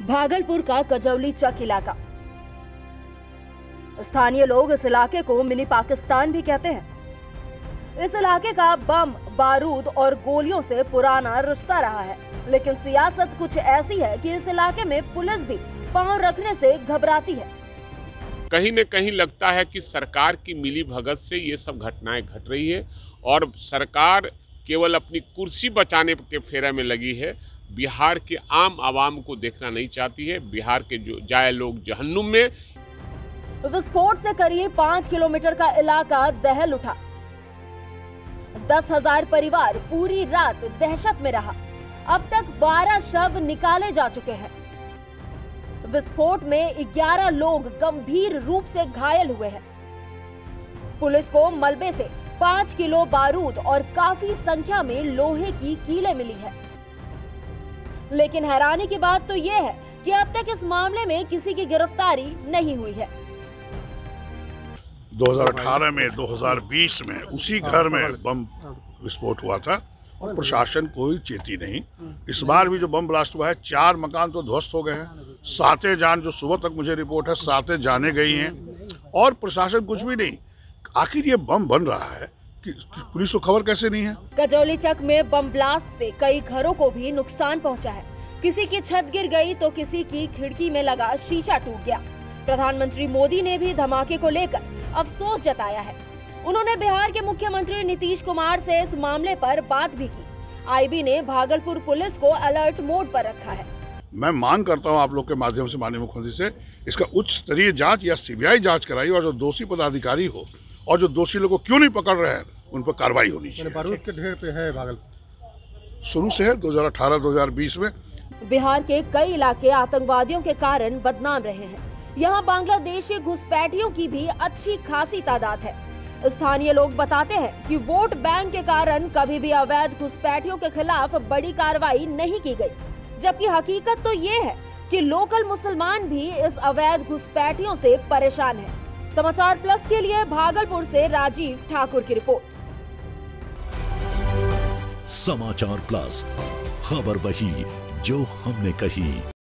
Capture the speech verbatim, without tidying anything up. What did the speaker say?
भागलपुर का कजौली चक इलाका। स्थानीय लोग इस इलाके को मिनी पाकिस्तान भी कहते हैं। इस इलाके का बम, बारूद और गोलियों से पुराना रिश्ता रहा है, लेकिन सियासत कुछ ऐसी है कि इस इलाके में पुलिस भी पांव रखने से घबराती है। कहीं न कहीं लगता है कि सरकार की मिली भगत से ये सब घटनाएं घट रही है और सरकार केवल अपनी कुर्सी बचाने के फेरे में लगी है। बिहार के आम आवाम को देखना नहीं चाहती है। बिहार के जो जाए लोग जहन्नुम में। विस्फोट से करीब पांच किलोमीटर का इलाका दहल उठा। दस हजार परिवार पूरी रात दहशत में रहा। अब तक बारह शव निकाले जा चुके हैं। विस्फोट में ग्यारह लोग गंभीर रूप से घायल हुए हैं। पुलिस को मलबे से पांच किलो बारूद और काफी संख्या में लोहे की कीलें मिली है। लेकिन हैरानी की बात तो यह है कि अब तक इस मामले में किसी की गिरफ्तारी नहीं हुई है। दो हज़ार अठारह में, दो हज़ार बीस में उसी घर में बम विस्फोट हुआ था और प्रशासन कोई चेती नहीं। इस बार भी जो बम ब्लास्ट हुआ है, चार मकान तो ध्वस्त हो गए हैं। सातें जान, जो सुबह तक मुझे रिपोर्ट है, सातें जाने गई हैं और प्रशासन कुछ भी नहीं। आखिर ये बम बन रहा है कि पुलिस को खबर कैसे नहीं है? कजौली चक में बम ब्लास्ट से कई घरों को भी नुकसान पहुंचा है। किसी की छत गिर गई तो किसी की खिड़की में लगा शीशा टूट गया। प्रधानमंत्री मोदी ने भी धमाके को लेकर अफसोस जताया है। उन्होंने बिहार के मुख्यमंत्री नीतीश कुमार से इस मामले पर बात भी की। आईबी ने भागलपुर पुलिस को अलर्ट मोड पर रखा है। मैं मांग करता हूं आप लोग के माध्यम से माननीय मुख्यमंत्री से, इसका उच्च स्तरीय जांच या सीबीआई जांच कराई और जो दोषी पदाधिकारी हो और जो दोषी लोगों को क्यों नहीं पकड़ रहे हैं उन पर कार्रवाई होनी चाहिए। बारूद के ढेर पे है भागलपुर शुरू से है दो हज़ार अठारह दो हज़ार बीस में। बिहार के कई इलाके आतंकवादियों के कारण बदनाम रहे हैं। यहाँ बांग्लादेशी घुसपैठियों की भी अच्छी खासी तादाद है। स्थानीय लोग बताते हैं कि वोट बैंक के कारण कभी भी अवैध घुसपैठियों के खिलाफ बड़ी कार्रवाई नहीं की गई, जबकि हकीकत तो ये है कि लोकल मुसलमान भी इस अवैध घुसपैठियों से परेशान हैं। समाचार प्लस के लिए भागलपुर से राजीव ठाकुर की रिपोर्ट। समाचार प्लस, खबर वही जो हमने कही।